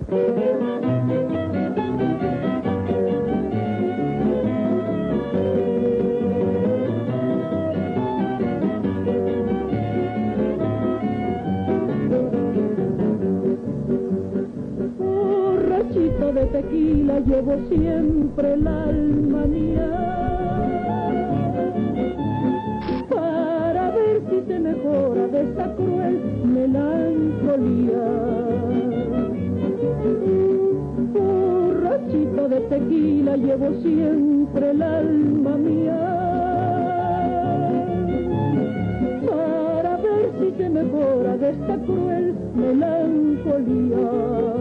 Borrachito de tequila llevo siempre el alma mía, para ver si se mejora de esta cruel melancolía. Borrachito de tequila llevo siempre el alma mía, para ver si se mejora de esta cruel melancolía.